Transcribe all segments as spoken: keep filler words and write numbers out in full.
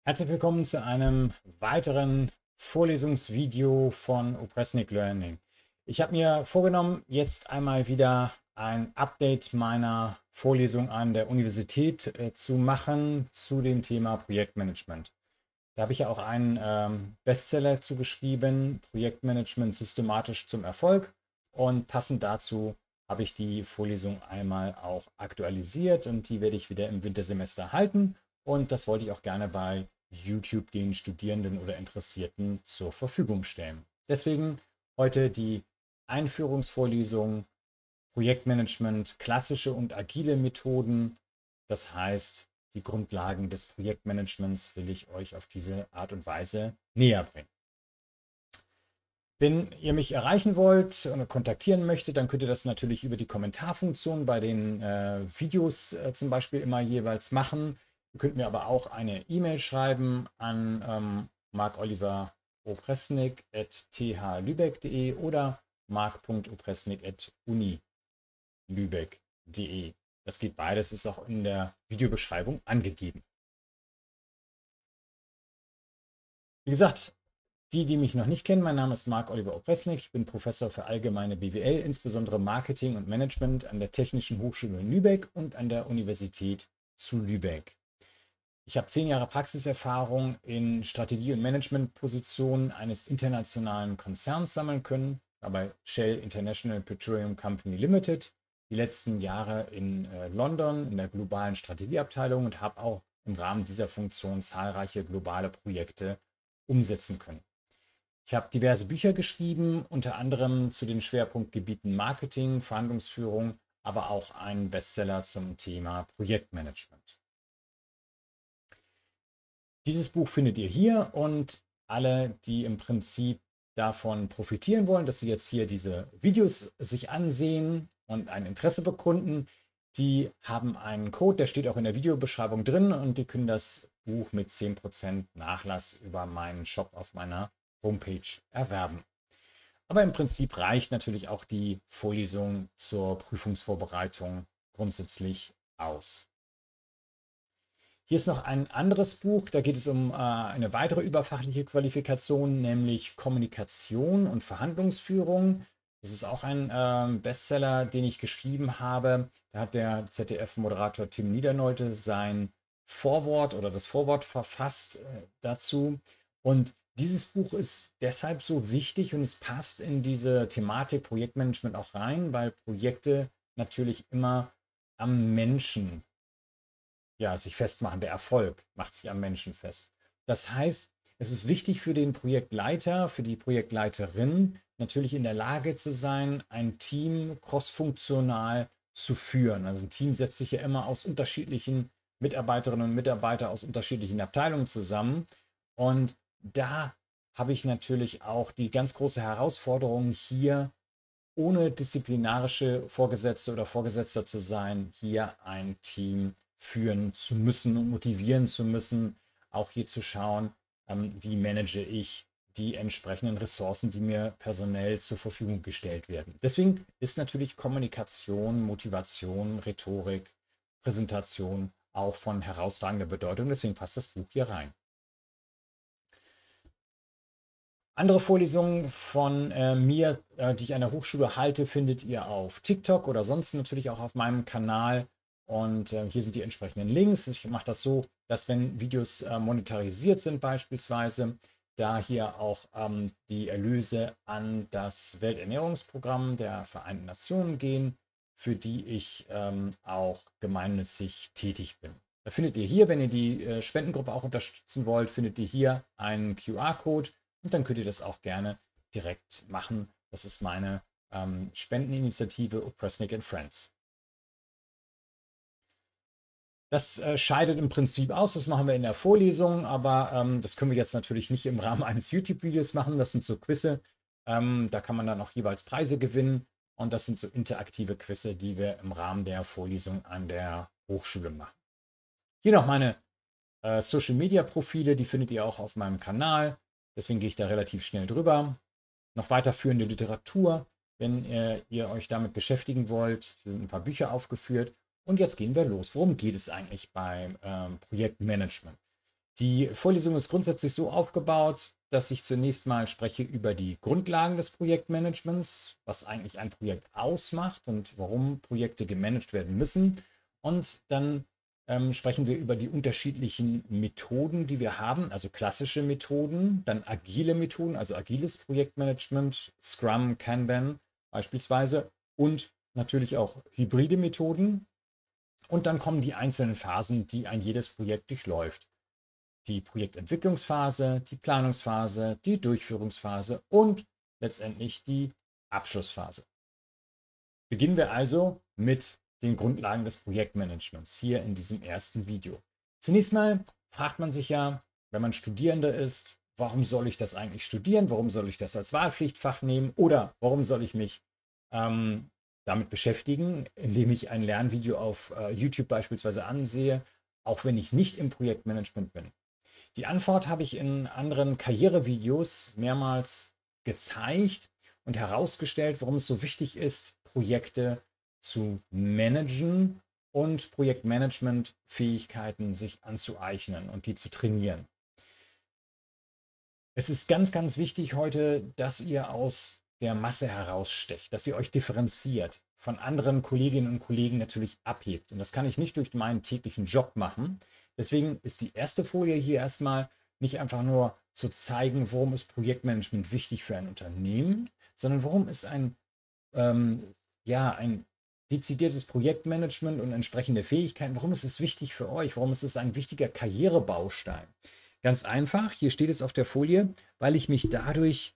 Herzlich willkommen zu einem weiteren Vorlesungsvideo von Opresnik Learning. Ich habe mir vorgenommen, jetzt einmal wieder ein Update meiner Vorlesung an der Universität äh, zu machen zu dem Thema Projektmanagement. Da habe ich ja auch einen ähm, Bestseller zugeschrieben, Projektmanagement systematisch zum Erfolg. Und passend dazu habe ich die Vorlesung einmal auch aktualisiert und die werde ich wieder im Wintersemester halten. Und das wollte ich auch gerne bei YouTube den Studierenden oder Interessierten zur Verfügung stellen. Deswegen heute die Einführungsvorlesung Projektmanagement, klassische und agile Methoden. Das heißt, die Grundlagen des Projektmanagements will ich euch auf diese Art und Weise näher bringen. Wenn ihr mich erreichen wollt oder kontaktieren möchtet, dann könnt ihr das natürlich über die Kommentarfunktion bei den äh, Videos äh, zum Beispiel immer jeweils machen. Ihr könnt mir aber auch eine E-Mail schreiben an ähm, mark-oliver-opresnik at t h lübeck punkt de oder mark punkt opresnik at uni lübeck punkt de. Das geht beides, ist auch in der Videobeschreibung angegeben. Wie gesagt, die, die mich noch nicht kennen, mein Name ist Marc-Oliver Opresnik. Ich bin Professor für allgemeine B W L, insbesondere Marketing und Management an der Technischen Hochschule in Lübeck und an der Universität zu Lübeck. Ich habe zehn Jahre Praxiserfahrung in Strategie- und Managementpositionen eines internationalen Konzerns sammeln können, dabei Shell International Petroleum Company Limited, die letzten Jahre in äh, London in der globalen Strategieabteilung und habe auch im Rahmen dieser Funktion zahlreiche globale Projekte umsetzen können. Ich habe diverse Bücher geschrieben, unter anderem zu den Schwerpunktgebieten Marketing, Verhandlungsführung, aber auch einen Bestseller zum Thema Projektmanagement. Dieses Buch findet ihr hier und alle, die im Prinzip davon profitieren wollen, dass sie jetzt hier diese Videos sich ansehen und ein Interesse bekunden, die haben einen Code, der steht auch in der Videobeschreibung drin und die können das Buch mit zehn Prozent Nachlass über meinen Shop auf meiner Homepage erwerben. Aber im Prinzip reicht natürlich auch die Vorlesung zur Prüfungsvorbereitung grundsätzlich aus. Hier ist noch ein anderes Buch, da geht es um äh, eine weitere überfachliche Qualifikation, nämlich Kommunikation und Verhandlungsführung. Das ist auch ein äh, Bestseller, den ich geschrieben habe. Da hat der Z D F-Moderator Tim Niedernolte sein Vorwort oder das Vorwort verfasst äh, dazu. Und dieses Buch ist deshalb so wichtig und es passt in diese Thematik Projektmanagement auch rein, weil Projekte natürlich immer am Menschen ja, sich festmachen. Der Erfolg macht sich am Menschen fest. Das heißt, es ist wichtig für den Projektleiter, für die Projektleiterin, natürlich in der Lage zu sein, ein Team crossfunktional zu führen. Also ein Team setzt sich ja immer aus unterschiedlichen Mitarbeiterinnen und Mitarbeitern aus unterschiedlichen Abteilungen zusammen. Und da habe ich natürlich auch die ganz große Herausforderung hier, ohne disziplinarische Vorgesetzte oder Vorgesetzter zu sein, hier ein Team führen zu müssen und motivieren zu müssen, auch hier zu schauen, ähm, wie manage ich die entsprechenden Ressourcen, die mir personell zur Verfügung gestellt werden. Deswegen ist natürlich Kommunikation, Motivation, Rhetorik, Präsentation auch von herausragender Bedeutung. Deswegen passt das Buch hier rein. Andere Vorlesungen von äh, mir, äh, die ich an der Hochschule halte, findet ihr auf TikTok oder sonst natürlich auch auf meinem Kanal. Und äh, hier sind die entsprechenden Links. Ich mache das so, dass wenn Videos äh, monetarisiert sind beispielsweise, da hier auch ähm, die Erlöse an das Welternährungsprogramm der Vereinten Nationen gehen, für die ich ähm, auch gemeinnützig tätig bin. Da findet ihr hier, wenn ihr die äh, Spendengruppe auch unterstützen wollt, findet ihr hier einen Q R-Code. Und dann könnt ihr das auch gerne direkt machen. Das ist meine ähm, Spendeninitiative Opresnik and Friends. Das äh, scheidet im Prinzip aus, das machen wir in der Vorlesung, aber ähm, das können wir jetzt natürlich nicht im Rahmen eines YouTube-Videos machen. Das sind so Quizze, ähm, da kann man dann auch jeweils Preise gewinnen und das sind so interaktive Quizze, die wir im Rahmen der Vorlesung an der Hochschule machen. Hier noch meine äh, Social-Media-Profile, die findet ihr auch auf meinem Kanal, deswegen gehe ich da relativ schnell drüber. Noch weiterführende Literatur, wenn äh, ihr euch damit beschäftigen wollt. Hier sind ein paar Bücher aufgeführt. Und jetzt gehen wir los. Worum geht es eigentlich beim ähm, Projektmanagement? Die Vorlesung ist grundsätzlich so aufgebaut, dass ich zunächst mal spreche über die Grundlagen des Projektmanagements, was eigentlich ein Projekt ausmacht und warum Projekte gemanagt werden müssen. Und dann ähm, sprechen wir über die unterschiedlichen Methoden, die wir haben, also klassische Methoden, dann agile Methoden, also agiles Projektmanagement, Scrum, Kanban beispielsweise und natürlich auch hybride Methoden. Und dann kommen die einzelnen Phasen, die ein jedes Projekt durchläuft. Die Projektentwicklungsphase, die Planungsphase, die Durchführungsphase und letztendlich die Abschlussphase. Beginnen wir also mit den Grundlagen des Projektmanagements hier in diesem ersten Video. Zunächst mal fragt man sich ja, wenn man Studierender ist, warum soll ich das eigentlich studieren? Warum soll ich das als Wahlpflichtfach nehmen? Oder warum soll ich mich ähm, damit beschäftigen, indem ich ein Lernvideo auf äh, YouTube beispielsweise ansehe, auch wenn ich nicht im Projektmanagement bin? Die Antwort habe ich in anderen Karrierevideos mehrmals gezeigt und herausgestellt, warum es so wichtig ist, Projekte zu managen und Projektmanagement-Fähigkeiten sich anzueignen und die zu trainieren. Es ist ganz, ganz wichtig heute, dass ihr aus der Masse herausstecht, dass ihr euch differenziert, von anderen Kolleginnen und Kollegen natürlich abhebt. Und das kann ich nicht durch meinen täglichen Job machen. Deswegen ist die erste Folie hier erstmal nicht einfach nur zu zeigen, warum ist Projektmanagement wichtig für ein Unternehmen, sondern warum ist ein, ähm, ja, ein dezidiertes Projektmanagement und entsprechende Fähigkeiten, warum ist es wichtig für euch, warum ist es ein wichtiger Karrierebaustein? Ganz einfach, hier steht es auf der Folie, weil ich mich dadurch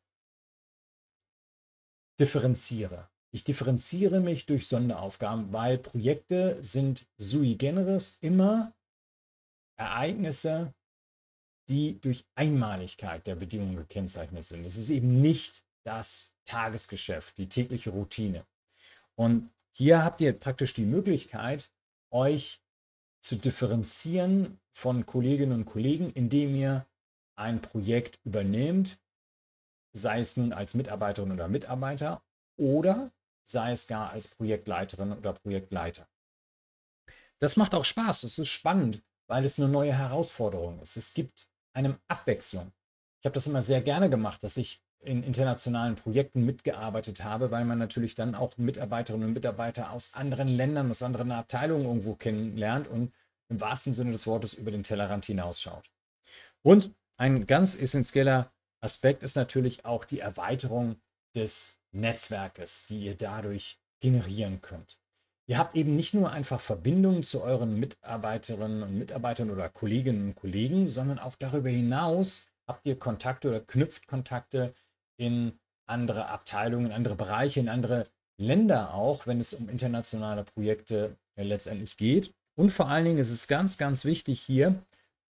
differenziere. Ich differenziere mich durch Sonderaufgaben, weil Projekte sind sui generis immer Ereignisse, die durch Einmaligkeit der Bedingungen gekennzeichnet sind. Es ist eben nicht das Tagesgeschäft, die tägliche Routine. Und hier habt ihr praktisch die Möglichkeit, euch zu differenzieren von Kolleginnen und Kollegen, indem ihr ein Projekt übernehmt, sei es nun als Mitarbeiterin oder Mitarbeiter oder sei es gar als Projektleiterin oder Projektleiter. Das macht auch Spaß, es ist spannend, weil es eine neue Herausforderung ist. Es gibt eine Abwechslung. Ich habe das immer sehr gerne gemacht, dass ich in internationalen Projekten mitgearbeitet habe, weil man natürlich dann auch Mitarbeiterinnen und Mitarbeiter aus anderen Ländern, aus anderen Abteilungen irgendwo kennenlernt und im wahrsten Sinne des Wortes über den Tellerrand hinausschaut. Und ein ganz essentieller Aspekt ist natürlich auch die Erweiterung des Netzwerkes, die ihr dadurch generieren könnt. Ihr habt eben nicht nur einfach Verbindungen zu euren Mitarbeiterinnen und Mitarbeitern oder Kolleginnen und Kollegen, sondern auch darüber hinaus habt ihr Kontakte oder knüpft Kontakte in andere Abteilungen, in andere Bereiche, in andere Länder auch, wenn es um internationale Projekte äh, letztendlich geht. Und vor allen Dingen ist es ganz, ganz wichtig hier,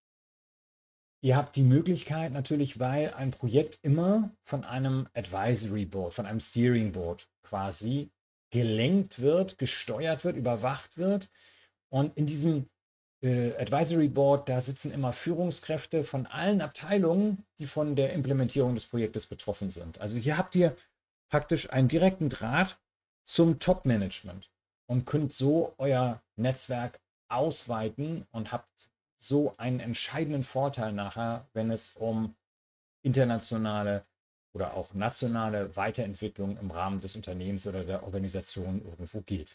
ihr habt die Möglichkeit natürlich, weil ein Projekt immer von einem Advisory Board, von einem Steering Board quasi gelenkt wird, gesteuert wird, überwacht wird. Und in diesem äh, Advisory Board, da sitzen immer Führungskräfte von allen Abteilungen, die von der Implementierung des Projektes betroffen sind. Also hier habt ihr praktisch einen direkten Draht zum Top-Management und könnt so euer Netzwerk ausweiten und habt so einen entscheidenden Vorteil nachher, wenn es um internationale oder auch nationale Weiterentwicklung im Rahmen des Unternehmens oder der Organisation irgendwo geht.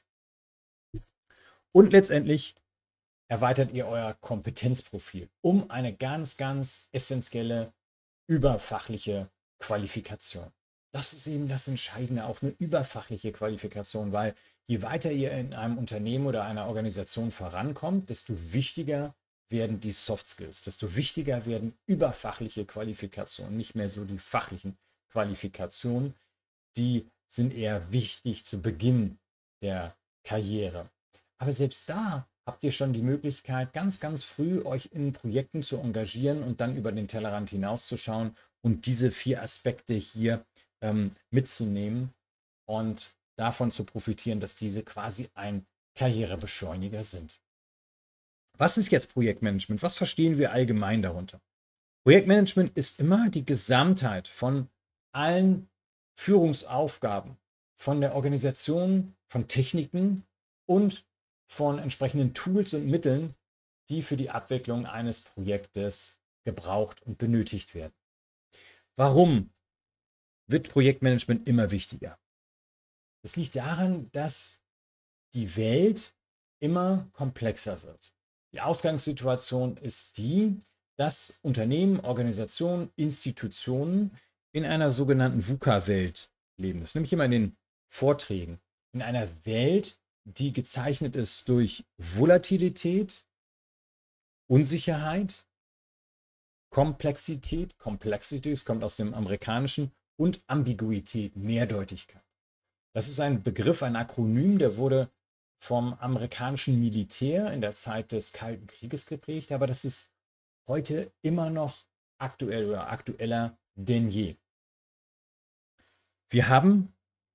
Und letztendlich erweitert ihr euer Kompetenzprofil um eine ganz, ganz essentielle überfachliche Qualifikation. Das ist eben das Entscheidende, auch eine überfachliche Qualifikation, weil je weiter ihr in einem Unternehmen oder einer Organisation vorankommt, desto wichtiger werden die Soft Skills, desto wichtiger werden überfachliche Qualifikationen, nicht mehr so die fachlichen Qualifikationen, die sind eher wichtig zu Beginn der Karriere. Aber selbst da habt ihr schon die Möglichkeit, ganz, ganz früh euch in Projekten zu engagieren und dann über den Tellerrand hinauszuschauen und diese vier Aspekte hier ähm, mitzunehmen und davon zu profitieren, dass diese quasi ein Karrierebeschleuniger sind. Was ist jetzt Projektmanagement? Was verstehen wir allgemein darunter? Projektmanagement ist immer die Gesamtheit von allen Führungsaufgaben, von der Organisation, von Techniken und von entsprechenden Tools und Mitteln, die für die Abwicklung eines Projektes gebraucht und benötigt werden. Warum wird Projektmanagement immer wichtiger? Das liegt daran, dass die Welt immer komplexer wird. Die Ausgangssituation ist die, dass Unternehmen, Organisationen, Institutionen in einer sogenannten VUCA-Welt leben. Das nehme ich immer in den Vorträgen. In einer Welt, die gezeichnet ist durch Volatilität, Unsicherheit, Komplexität, Complexity, es kommt aus dem Amerikanischen, und Ambiguität, Mehrdeutigkeit. Das ist ein Begriff, ein Akronym, der wurde vom amerikanischen Militär in der Zeit des Kalten Krieges geprägt, aber das ist heute immer noch aktuell oder aktueller denn je. Wir haben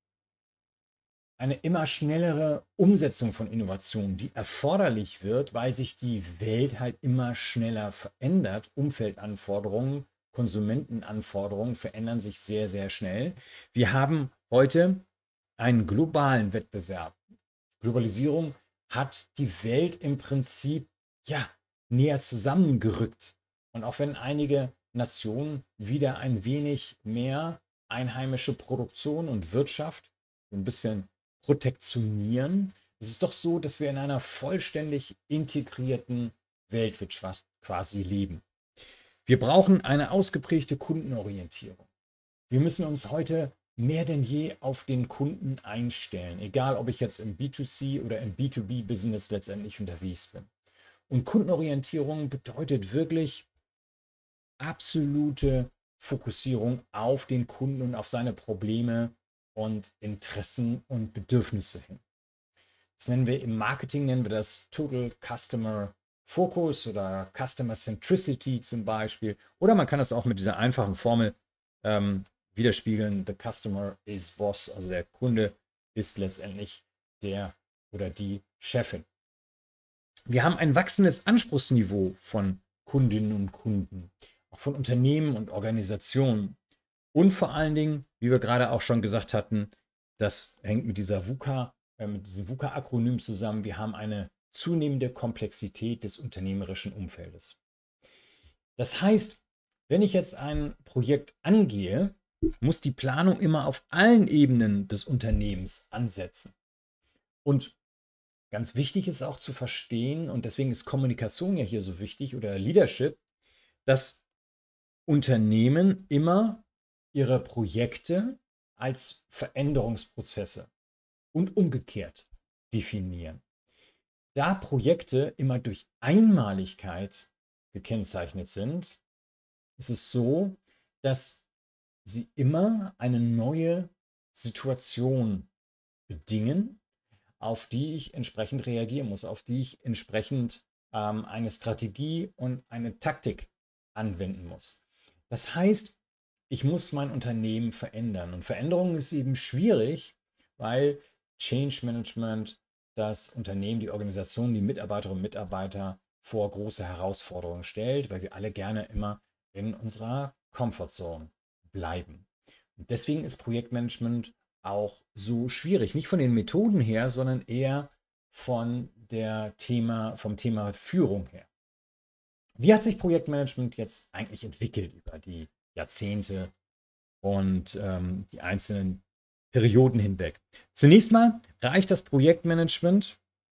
eine immer schnellere Umsetzung von Innovationen, die erforderlich wird, weil sich die Welt halt immer schneller verändert. Umfeldanforderungen, Konsumentenanforderungen verändern sich sehr, sehr schnell. Wir haben heute einen globalen Wettbewerb. Globalisierung hat die Welt im Prinzip ja näher zusammengerückt. Und auch wenn einige Nationen wieder ein wenig mehr einheimische Produktion und Wirtschaft ein bisschen protektionieren, ist es doch so, dass wir in einer vollständig integrierten Weltwirtschaft quasi leben. Wir brauchen eine ausgeprägte Kundenorientierung. Wir müssen uns heute mehr denn je auf den Kunden einstellen, egal ob ich jetzt im B zwei C oder im B zwei B-Business letztendlich unterwegs bin. Und Kundenorientierung bedeutet wirklich absolute Fokussierung auf den Kunden und auf seine Probleme und Interessen und Bedürfnisse hin. Das nennen wir im Marketing, nennen wir das Total Customer Focus oder Customer Centricity zum Beispiel. Oder man kann das auch mit dieser einfachen Formel ähm, widerspiegeln: The customer is boss, also der Kunde ist letztendlich der oder die Chefin. Wir haben ein wachsendes Anspruchsniveau von Kundinnen und Kunden, auch von Unternehmen und Organisationen. Und vor allen Dingen, wie wir gerade auch schon gesagt hatten, das hängt mit dieser VUCA, äh, mit diesem VUCA-Akronym zusammen. Wir haben eine zunehmende Komplexität des unternehmerischen Umfeldes. Das heißt, wenn ich jetzt ein Projekt angehe, muss die Planung immer auf allen Ebenen des Unternehmens ansetzen. Und ganz wichtig ist auch zu verstehen, und deswegen ist Kommunikation ja hier so wichtig oder Leadership, dass Unternehmen immer ihre Projekte als Veränderungsprozesse und umgekehrt definieren. Da Projekte immer durch Einmaligkeit gekennzeichnet sind, ist es so, dass sie immer eine neue Situation bedingen, auf die ich entsprechend reagieren muss, auf die ich entsprechend ähm, eine Strategie und eine Taktik anwenden muss. Das heißt, ich muss mein Unternehmen verändern. Und Veränderung ist eben schwierig, weil Change Management das Unternehmen, die Organisation, die Mitarbeiterinnen und Mitarbeiter vor große Herausforderungen stellt, weil wir alle gerne immer in unserer Comfortzone bleiben. Und deswegen ist Projektmanagement auch so schwierig. Nicht von den Methoden her, sondern eher von der Thema, vom Thema Führung her. Wie hat sich Projektmanagement jetzt eigentlich entwickelt über die Jahrzehnte und ähm, die einzelnen Perioden hinweg? Zunächst mal reicht das Projektmanagement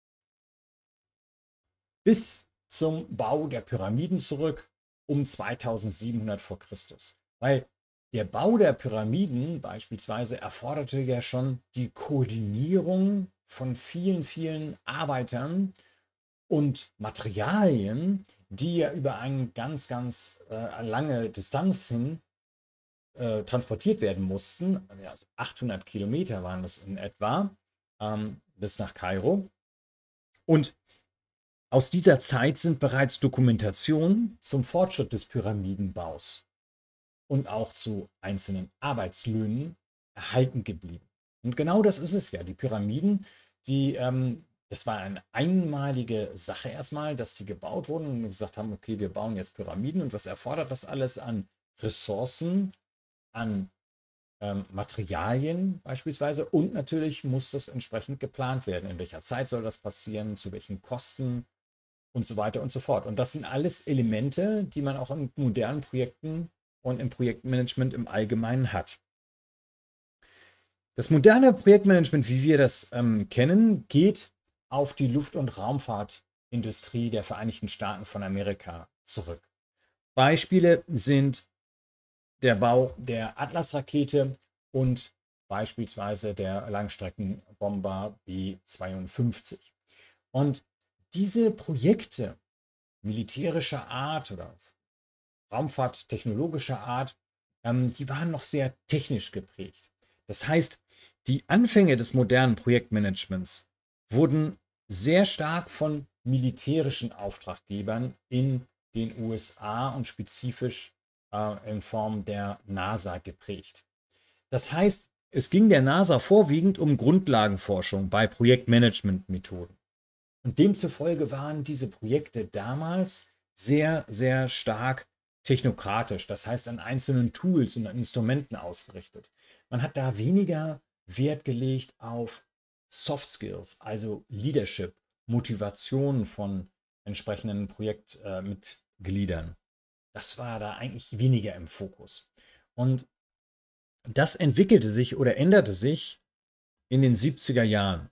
bis zum Bau der Pyramiden zurück um zweitausendsiebenhundert vor Christus. Weil der Bau der Pyramiden beispielsweise erforderte ja schon die Koordinierung von vielen, vielen Arbeitern und Materialien, die ja über eine ganz, ganz äh, lange Distanz hin äh, transportiert werden mussten. Also achthundert Kilometer waren das in etwa, ähm, bis nach Kairo. Und aus dieser Zeit sind bereits Dokumentationen zum Fortschritt des Pyramidenbaus und auch zu einzelnen Arbeitslöhnen erhalten geblieben. Und genau das ist es ja. Die Pyramiden, die, ähm, das war eine einmalige Sache erstmal, dass die gebaut wurden und gesagt haben, okay, wir bauen jetzt Pyramiden. Und was erfordert das alles an Ressourcen, an ähm, Materialien beispielsweise? Und natürlich muss das entsprechend geplant werden. In welcher Zeit soll das passieren? Zu welchen Kosten? und so weiter und so fort. Und das sind alles Elemente, die man auch in modernen Projekten und im Projektmanagement im Allgemeinen hat. Das moderne Projektmanagement, wie wir das ähm, kennen, geht auf die Luft- und Raumfahrtindustrie der Vereinigten Staaten von Amerika zurück. Beispiele sind der Bau der Atlas-Rakete und beispielsweise der Langstreckenbomber B zweiundfünfzig. Und diese Projekte militärischer Art oder raumfahrttechnologischer Art, ähm, die waren noch sehr technisch geprägt. Das heißt, die Anfänge des modernen Projektmanagements wurden sehr stark von militärischen Auftraggebern in den U S A und spezifisch äh, in Form der NASA geprägt. Das heißt, es ging der NASA vorwiegend um Grundlagenforschung bei Projektmanagementmethoden. Und demzufolge waren diese Projekte damals sehr, sehr stark technokratisch, das heißt an einzelnen Tools und an Instrumenten ausgerichtet. Man hat da weniger Wert gelegt auf Soft Skills, also Leadership, Motivation von entsprechenden Projektmitgliedern. Das war da eigentlich weniger im Fokus. Und das entwickelte sich oder änderte sich in den siebziger Jahren.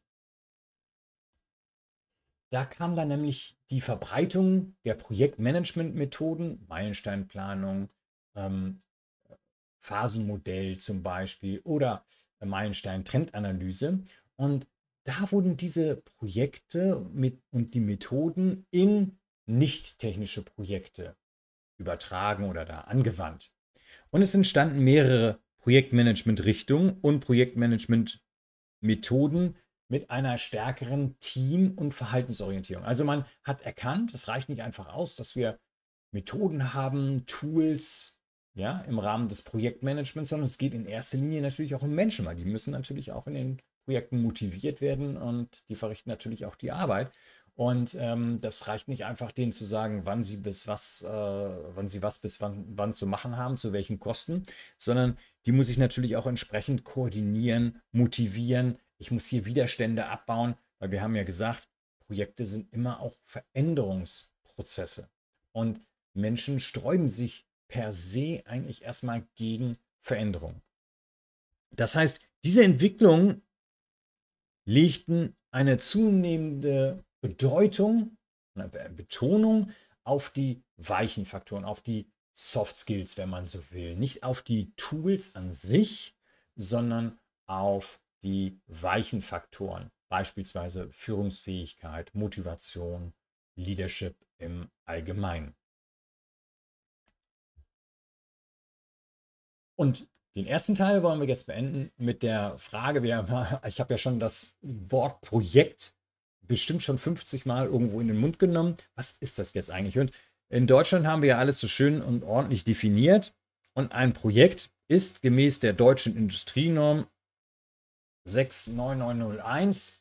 Da kam dann nämlich die Verbreitung der Projektmanagementmethoden, Meilensteinplanung, ähm, Phasenmodell zum Beispiel oder Meilenstein-Trendanalyse. Und da wurden diese Projekte mit, und die Methoden in nicht technische Projekte übertragen oder da angewandt. Und es entstanden mehrere Projektmanagement-Richtungen und Projektmanagement-Methoden mit einer stärkeren Team- und Verhaltensorientierung. Also man hat erkannt, es reicht nicht einfach aus, dass wir Methoden haben, Tools, ja, im Rahmen des Projektmanagements, sondern es geht in erster Linie natürlich auch um Menschen, weil die müssen natürlich auch in den Projekten motiviert werden und die verrichten natürlich auch die Arbeit. Und ähm, das reicht nicht einfach, denen zu sagen, wann sie bis was, äh, wann sie was bis wann, wann zu machen haben, zu welchen Kosten, sondern die muss ich natürlich auch entsprechend koordinieren, motivieren. Ich muss hier Widerstände abbauen, weil wir haben ja gesagt, Projekte sind immer auch Veränderungsprozesse. Und Menschen sträuben sich per se eigentlich erstmal gegen Veränderung. Das heißt, diese Entwicklungen legten eine zunehmende Bedeutung, eine Betonung auf die weichen Faktoren, auf die Soft Skills, wenn man so will. Nicht auf die Tools an sich, sondern auf die weichen Faktoren, beispielsweise Führungsfähigkeit, Motivation, Leadership im Allgemeinen. Und den ersten Teil wollen wir jetzt beenden mit der Frage, wir, ich habe ja schon das Wort Projekt bestimmt schon fünfzig Mal irgendwo in den Mund genommen. Was ist das jetzt eigentlich? Und in Deutschland haben wir ja alles so schön und ordentlich definiert. Und ein Projekt ist gemäß der deutschen Industrienorm sechs neun neun null eins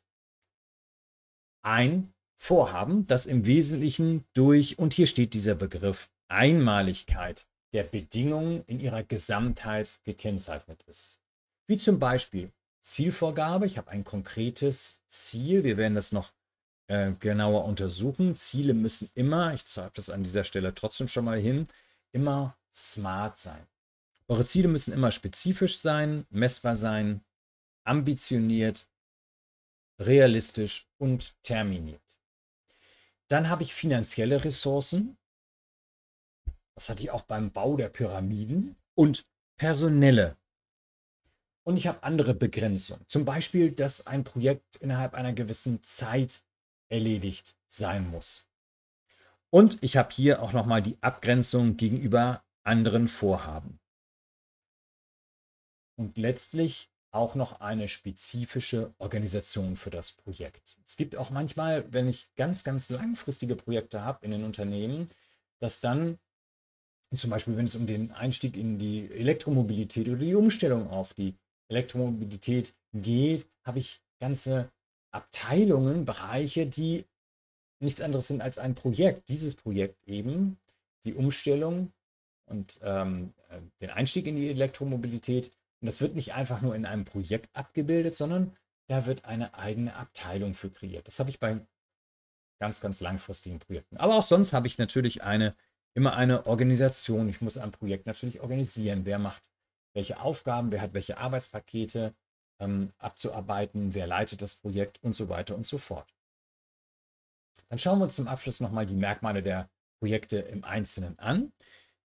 ein Vorhaben, das im Wesentlichen durch, und hier steht dieser Begriff, Einmaligkeit der Bedingungen in ihrer Gesamtheit gekennzeichnet ist. Wie zum Beispiel Zielvorgabe, ich habe ein konkretes Ziel, wir werden das noch äh, genauer untersuchen. Ziele müssen immer, ich zeige das an dieser Stelle trotzdem schon mal hin, immer smart sein. Eure Ziele müssen immer spezifisch sein, messbar sein, ambitioniert, realistisch und terminiert. Dann habe ich finanzielle Ressourcen. Das hatte ich auch beim Bau der Pyramiden. Und personelle. Und ich habe andere Begrenzungen. Zum Beispiel, dass ein Projekt innerhalb einer gewissen Zeit erledigt sein muss. Und ich habe hier auch nochmal die Abgrenzung gegenüber anderen Vorhaben. Und letztlich auch noch eine spezifische Organisation für das Projekt. Es gibt auch manchmal, wenn ich ganz, ganz langfristige Projekte habe in den Unternehmen, dass dann zum Beispiel, wenn es um den Einstieg in die Elektromobilität oder die Umstellung auf die Elektromobilität geht, habe ich ganze Abteilungen, Bereiche, die nichts anderes sind als ein Projekt. Dieses Projekt eben, die Umstellung und ähm, den Einstieg in die Elektromobilität. Und das wird nicht einfach nur in einem Projekt abgebildet, sondern da wird eine eigene Abteilung für kreiert. Das habe ich bei ganz, ganz langfristigen Projekten. Aber auch sonst habe ich natürlich eine, immer eine Organisation. Ich muss ein Projekt natürlich organisieren. Wer macht welche Aufgaben, wer hat welche Arbeitspakete ähm, abzuarbeiten, wer leitet das Projekt und so weiter und so fort. Dann schauen wir uns zum Abschluss nochmal die Merkmale der Projekte im Einzelnen an.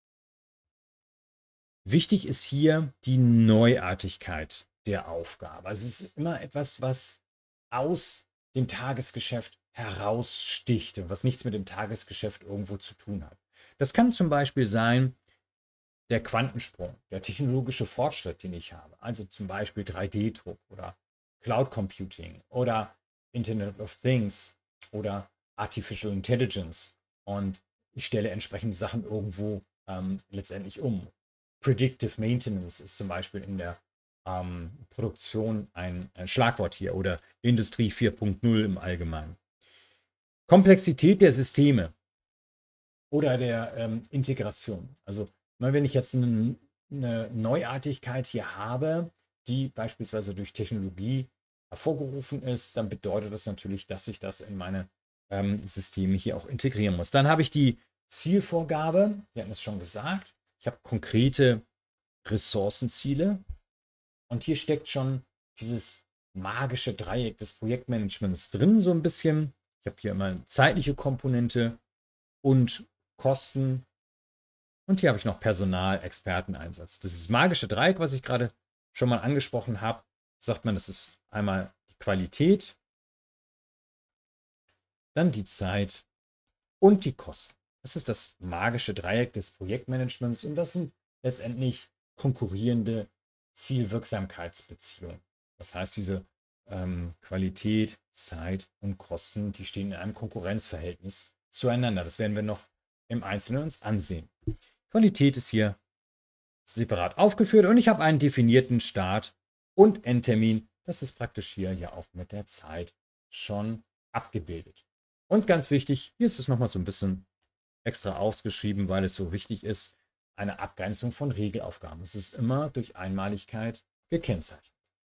Wichtig ist hier die Neuartigkeit der Aufgabe. Also es ist immer etwas, was aus dem Tagesgeschäft heraussticht und was nichts mit dem Tagesgeschäft irgendwo zu tun hat. Das kann zum Beispiel sein, der Quantensprung, der technologische Fortschritt, den ich habe. Also zum Beispiel drei D Druck oder Cloud Computing oder Internet of Things oder Artificial Intelligence. Und ich stelle entsprechende Sachen irgendwo ähm, letztendlich um. Predictive Maintenance ist zum Beispiel in der ähm, Produktion ein, ein Schlagwort hier oder Industrie vier Punkt null im Allgemeinen. Komplexität der Systeme oder der ähm, Integration. Also wenn ich jetzt eine, eine Neuartigkeit hier habe, die beispielsweise durch Technologie hervorgerufen ist, dann bedeutet das natürlich, dass ich das in meine ähm, Systeme hier auch integrieren muss. Dann habe ich die Zielvorgabe, wir hatten es schon gesagt, ich habe konkrete Ressourcenziele und hier steckt schon dieses magische Dreieck des Projektmanagements drin, so ein bisschen. Ich habe hier immer eine zeitliche Komponente und Kosten. Und hier habe ich noch Personal, Experteneinsatz. Das ist magische Dreieck, was ich gerade schon mal angesprochen habe. Sagt man, das ist einmal die Qualität, dann die Zeit und die Kosten. Das ist das magische Dreieck des Projektmanagements und das sind letztendlich konkurrierende Zielwirksamkeitsbeziehungen. Das heißt, diese ähm, Qualität, Zeit und Kosten, die stehen in einem Konkurrenzverhältnis zueinander. Das werden wir noch im Einzelnen uns ansehen. Qualität ist hier separat aufgeführt und ich habe einen definierten Start- und Endtermin. Das ist praktisch hier ja auch mit der Zeit schon abgebildet. Und ganz wichtig, hier ist es nochmal so ein bisschen extra ausgeschrieben, weil es so wichtig ist, eine Abgrenzung von Regelaufgaben. Es ist immer durch Einmaligkeit gekennzeichnet.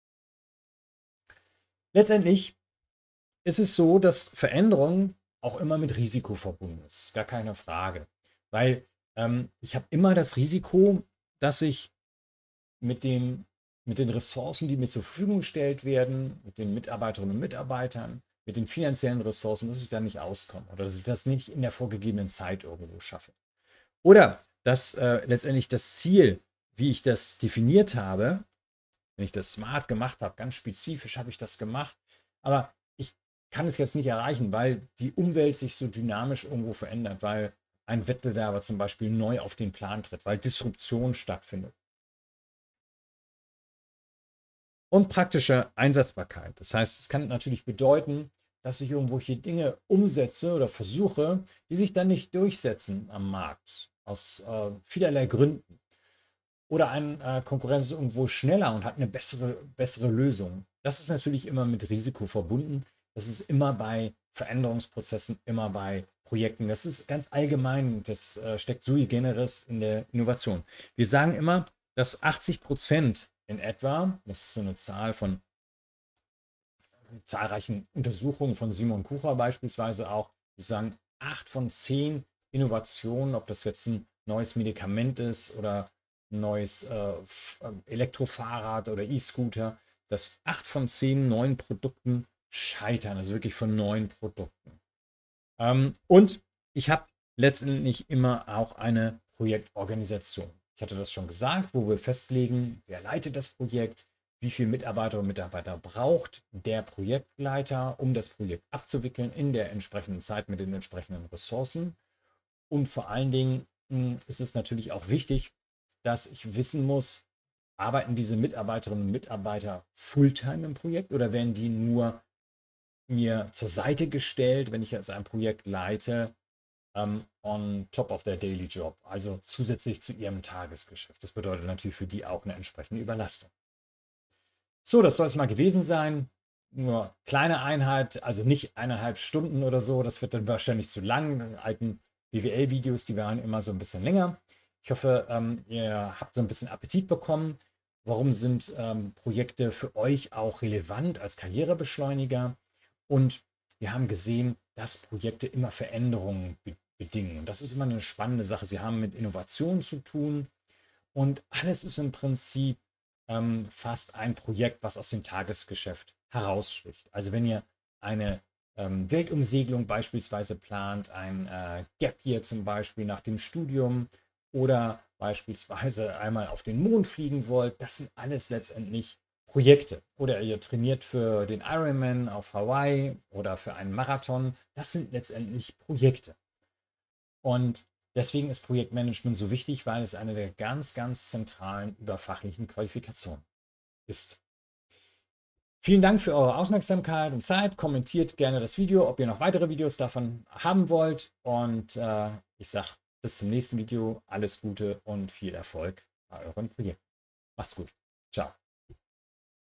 Letztendlich ist es so, dass Veränderung auch immer mit Risiko verbunden ist. Gar keine Frage. Weil ähm, ich habe immer das Risiko, dass ich mit, dem, mit den Ressourcen, die mir zur Verfügung gestellt werden, mit den Mitarbeiterinnen und Mitarbeitern, mit den finanziellen Ressourcen, dass ich da nicht auskomme oder dass ich das nicht in der vorgegebenen Zeit irgendwo schaffe. Oder dass äh, letztendlich das Ziel, wie ich das definiert habe, wenn ich das smart gemacht habe, ganz spezifisch habe ich das gemacht, aber ich kann es jetzt nicht erreichen, weil die Umwelt sich so dynamisch irgendwo verändert, weil ein Wettbewerber zum Beispiel neu auf den Plan tritt, weil Disruption stattfindet. Und praktische Einsetzbarkeit. Das heißt, es kann natürlich bedeuten, dass ich irgendwelche Dinge umsetze oder versuche, die sich dann nicht durchsetzen am Markt, aus äh, vielerlei Gründen. Oder ein äh, Konkurrent ist irgendwo schneller und hat eine bessere, bessere Lösung. Das ist natürlich immer mit Risiko verbunden. Das ist immer bei Veränderungsprozessen, immer bei Projekten. Das ist ganz allgemein, das äh, steckt sui generis in der Innovation. Wir sagen immer, dass achtzig Prozent in etwa, das ist so eine Zahl von zahlreichen Untersuchungen von Simon Kucher beispielsweise auch, die sagen, acht von zehn Innovationen, ob das jetzt ein neues Medikament ist oder ein neues äh, Elektrofahrrad oder E-Scooter, dass acht von zehn neuen Produkten scheitern, also wirklich von neuen Produkten. Ähm, und ich habe letztendlich immer auch eine Projektorganisation. Ich hatte das schon gesagt, wo wir festlegen, wer leitet das Projekt, wie viele Mitarbeiterinnen und Mitarbeiter braucht der Projektleiter, um das Projekt abzuwickeln in der entsprechenden Zeit mit den entsprechenden Ressourcen. Und vor allen Dingen mh, ist es natürlich auch wichtig, dass ich wissen muss, arbeiten diese Mitarbeiterinnen und Mitarbeiter Fulltime im Projekt oder werden die nur mir zur Seite gestellt, wenn ich jetzt ein Projekt leite, um, on top of their daily job, also zusätzlich zu ihrem Tagesgeschäft. Das bedeutet natürlich für die auch eine entsprechende Überlastung. So, das soll es mal gewesen sein. Nur kleine Einheit, also nicht eineinhalb Stunden oder so. Das wird dann wahrscheinlich zu lang. Die alten B W L-Videos, die waren immer so ein bisschen länger. Ich hoffe, ähm, ihr habt so ein bisschen Appetit bekommen. Warum sind ähm, Projekte für euch auch relevant als Karrierebeschleuniger? Und wir haben gesehen, dass Projekte immer Veränderungen be bedingen. Und das ist immer eine spannende Sache. Sie haben mit Innovation zu tun und alles ist im Prinzip ähm, fast ein Projekt, was aus dem Tagesgeschäft heraussticht. Also wenn ihr eine ähm, Weltumsegelung beispielsweise plant, ein äh, Gap Year zum Beispiel nach dem Studium oder beispielsweise einmal auf den Mond fliegen wollt, das sind alles letztendlich Projekte. Oder ihr trainiert für den Ironman auf Hawaii oder für einen Marathon, das sind letztendlich Projekte. Und deswegen ist Projektmanagement so wichtig, weil es eine der ganz, ganz zentralen überfachlichen Qualifikationen ist. Vielen Dank für eure Aufmerksamkeit und Zeit. Kommentiert gerne das Video, ob ihr noch weitere Videos davon haben wollt. Und äh, ich sage bis zum nächsten Video. Alles Gute und viel Erfolg bei euren Projekten. Macht's gut. Ciao.